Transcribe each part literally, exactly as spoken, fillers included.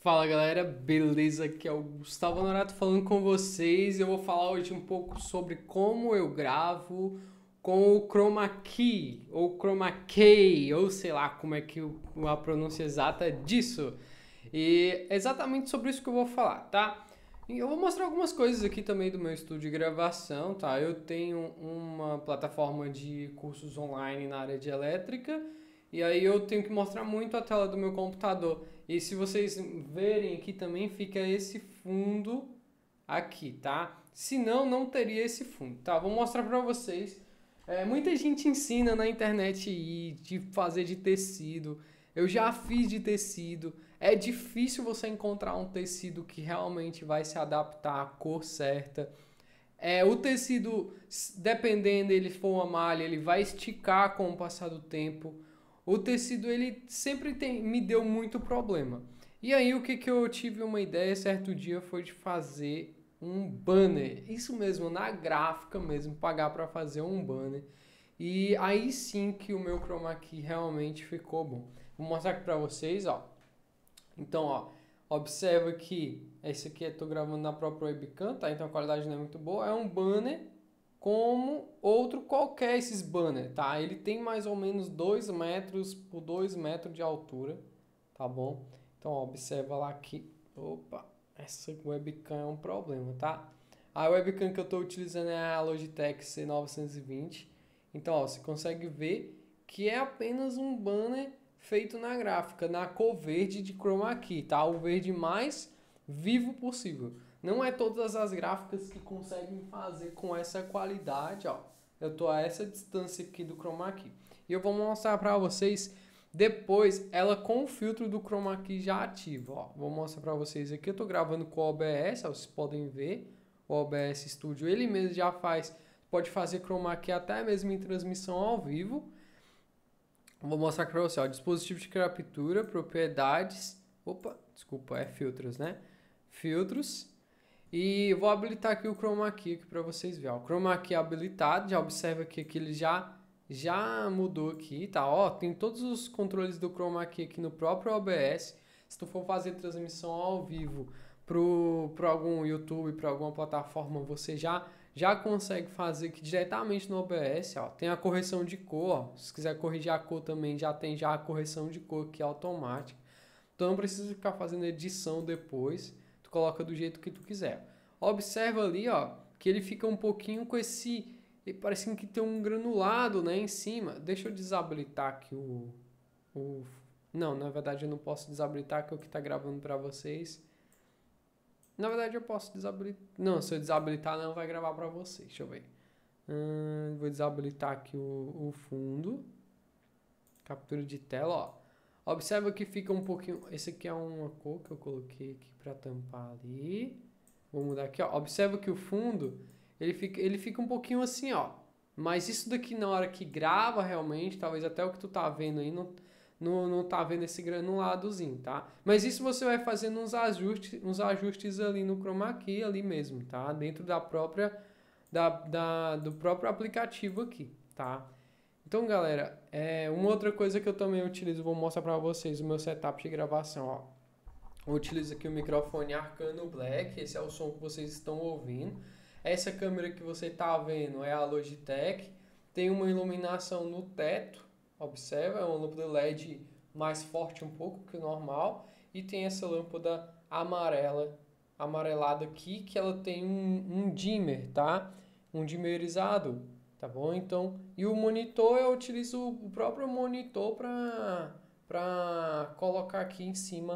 Fala galera, beleza? Aqui é o Gustavo Honorato falando com vocês. Eu vou falar hoje um pouco sobre como eu gravo com o Chroma Key ou Chroma Key, ou sei lá como é que o- a pronúncia exata disso. E é exatamente sobre isso que eu vou falar, tá? E eu vou mostrar algumas coisas aqui também do meu estúdio de gravação, tá? Eu tenho uma plataforma de cursos online na área de elétrica e aí eu tenho que mostrar muito a tela do meu computador. E se vocês verem aqui também fica esse fundo aqui, tá? Senão não teria esse fundo, tá? Vou mostrar pra vocês. É, muita gente ensina na internet aí de fazer de tecido. Eu já fiz de tecido. É difícil você encontrar um tecido que realmente vai se adaptar à cor certa. É, o tecido, dependendo ele for uma malha, ele vai esticar com o passar do tempo. O tecido ele sempre tem, me deu muito problema. E aí o que, que eu tive uma ideia certo dia foi de fazer um banner. Isso mesmo, na gráfica mesmo, pagar para fazer um banner. E aí sim que o meu chroma key realmente ficou bom. Vou mostrar aqui para vocês, ó. Então, ó, observa que esse aqui eu tô gravando na própria webcam, tá? Então a qualidade não é muito boa. É um banner como outro qualquer esses banner, tá? Ele tem mais ou menos dois metros por dois metros de altura, tá bom? Então, ó, observa lá que, opa, essa webcam é um problema, tá? A webcam que eu estou utilizando é a Logitech C novecentos e vinte. Então, ó, você consegue ver que é apenas um banner feito na gráfica, na cor verde de chroma key, tá? O verde mais vivo possível. Não é todas as gráficas que conseguem fazer com essa qualidade, ó. Eu tô a essa distância aqui do chroma key. E eu vou mostrar para vocês depois ela com o filtro do chroma key já ativo, ó. Vou mostrar para vocês aqui, eu tô gravando com o O B S, ó, vocês podem ver. O O B S Studio, ele mesmo já faz, pode fazer chroma key até mesmo em transmissão ao vivo. Vou mostrar aqui para você, ó, dispositivo de captura, propriedades, opa, desculpa, é filtros, né? Filtros. E vou habilitar aqui o chroma key aqui para vocês verem. Ó. O chroma key habilitado, já observa aqui que ele já já mudou aqui, tá? Ó, tem todos os controles do chroma key aqui no próprio O B S. Se tu for fazer transmissão ao vivo para algum YouTube, para alguma plataforma, você já já consegue fazer aqui diretamente no O B S, ó. Tem a correção de cor, ó. Se quiser corrigir a cor também, já tem já a correção de cor aqui automática. Então não precisa ficar fazendo edição depois, tu coloca do jeito que tu quiser. Observa ali, ó, que ele fica um pouquinho com esse, parece que tem um granulado, né, em cima. Deixa eu desabilitar aqui o, o não, na verdade eu não posso desabilitar, que é o que está gravando para vocês. Na verdade eu posso desabilitar. Não, se eu desabilitar não vai gravar para vocês. Deixa eu ver. Hum, vou desabilitar aqui o, o fundo. Captura de tela, ó. Observa que fica um pouquinho. Esse aqui é uma cor que eu coloquei aqui para tampar ali. Vou mudar aqui, ó. Observa que o fundo ele fica, ele fica um pouquinho assim, ó. Mas isso daqui na hora que grava realmente, talvez até o que tu tá vendo aí não, não, não tá vendo esse granuladozinho, tá? Mas isso você vai fazendo uns ajustes, uns ajustes ali no chroma key ali mesmo, tá? Dentro da própria da, da, do próprio aplicativo aqui, tá? Então, galera, é, uma outra coisa que eu também utilizo, vou mostrar para vocês o meu setup de gravação, ó. Eu utilizo aqui o microfone Arcano Black, esse é o som que vocês estão ouvindo. Essa câmera que você está vendo é a Logitech, tem uma iluminação no teto, observa, é uma lâmpada L E D mais forte um pouco que o normal, e tem essa lâmpada amarela, amarelada aqui, que ela tem um, um dimmer, tá? Um dimmerizado, tá bom? Então, e o monitor, eu utilizo o próprio monitor para para colocar aqui em cima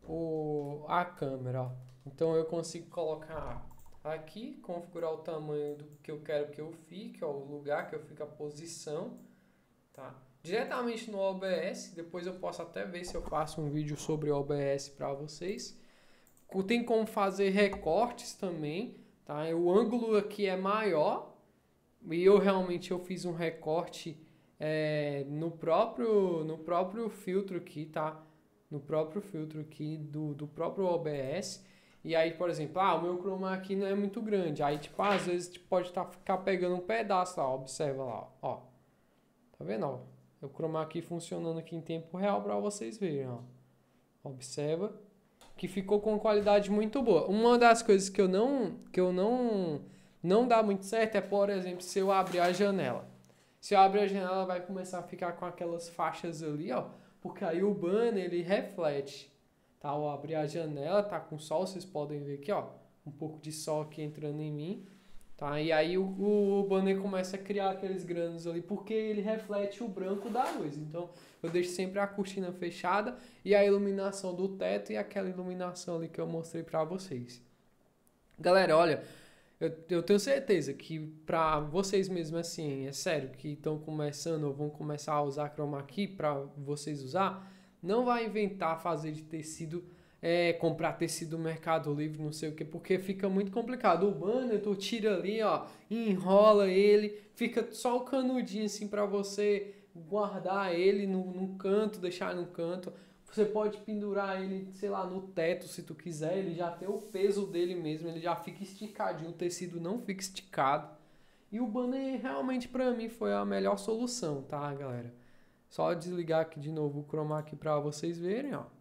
o, a câmera, ó. Então eu consigo colocar aqui, configurar o tamanho do que eu quero que eu fique, ó, o lugar que eu fico, a posição, tá? Diretamente no O B S, depois eu posso até ver se eu faço um vídeo sobre o O B S para vocês. Tem como fazer recortes também, tá? O ângulo aqui é maior e eu realmente eu fiz um recorte é, no próprio no próprio filtro aqui, tá? No próprio filtro aqui do, do próprio O B S. E aí, por exemplo, ah, o meu chroma aqui não é muito grande. Aí, tipo, às vezes tipo, pode tá, ficar pegando um pedaço lá, observa lá, ó. Tá vendo, ó? O chroma aqui funcionando aqui em tempo real para vocês verem, ó. Observa. que ficou com qualidade muito boa. Uma das coisas que eu não, que eu não, não dá muito certo é, por exemplo, se eu abrir a janela. Se eu abrir a janela, vai começar a ficar com aquelas faixas ali, ó, porque aí o banner, ele reflete, tá? Ao abrir a janela, tá com sol, vocês podem ver aqui, ó, um pouco de sol aqui entrando em mim, tá? E aí o, o banner começa a criar aqueles grãos ali, porque ele reflete o branco da luz. Então, eu deixo sempre a cortina fechada e a iluminação do teto e aquela iluminação ali que eu mostrei pra vocês. Galera, olha, eu, eu tenho certeza que pra vocês mesmo assim, é sério, que estão começando ou vão começar a usar chroma key pra vocês usar, não vai inventar fazer de tecido, é, comprar tecido no Mercado Livre, não sei o que, porque fica muito complicado. O banner, tu tira ali, ó, enrola ele, fica só o canudinho assim pra você guardar ele no, no canto, deixar no canto. Você pode pendurar ele, sei lá, no teto se tu quiser, ele já tem o peso dele mesmo, ele já fica esticadinho, o tecido não fica esticado. E o banner realmente pra mim foi a melhor solução, tá, galera? Só desligar aqui de novo o chroma key pra vocês verem, ó.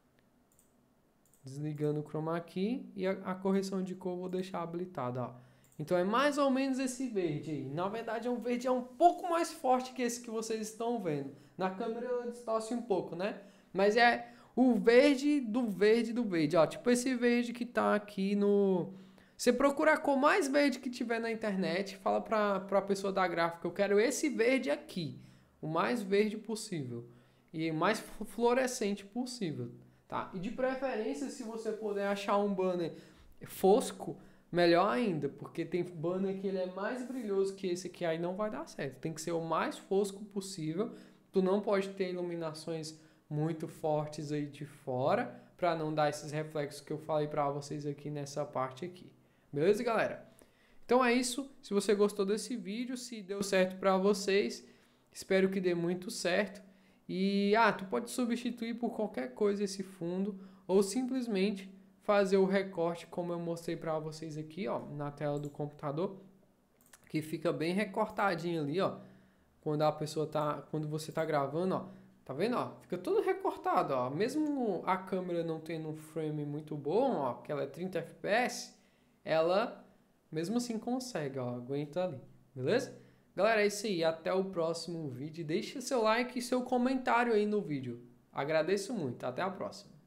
Desligando o chroma key e a, a correção de cor eu vou deixar habilitada, ó. Então é mais ou menos esse verde aí. Na verdade é um verde é um pouco mais forte que esse que vocês estão vendo. Na câmera ela distorce um pouco, né? Mas é o verde do verde do verde, ó. Tipo esse verde que tá aqui no... Você procura a cor mais verde que tiver na internet, fala pra, pra pessoa da gráfica, eu quero esse verde aqui. O mais verde possível. E o mais fluorescente possível, tá? E de preferência, se você puder achar um banner fosco, melhor ainda, porque tem banner que ele é mais brilhoso que esse aqui, aí não vai dar certo. Tem que ser o mais fosco possível. Tu não pode ter iluminações muito fortes aí de fora, para não dar esses reflexos que eu falei para vocês aqui nessa parte aqui. Beleza, galera? Então é isso. Se você gostou desse vídeo, se deu certo para vocês, espero que dê muito certo. E, ah, tu pode substituir por qualquer coisa esse fundo, ou simplesmente fazer o recorte como eu mostrei para vocês aqui, ó, na tela do computador, que fica bem recortadinho ali, ó, quando a pessoa tá, quando você tá gravando, ó, tá vendo, ó, fica todo recortado, ó, mesmo a câmera não tendo um frame muito bom, ó, que ela é trinta F P S, ela mesmo assim consegue, ó, aguenta ali, beleza? Galera, é isso aí, até o próximo vídeo, deixa seu like e seu comentário aí no vídeo, agradeço muito, até a próxima.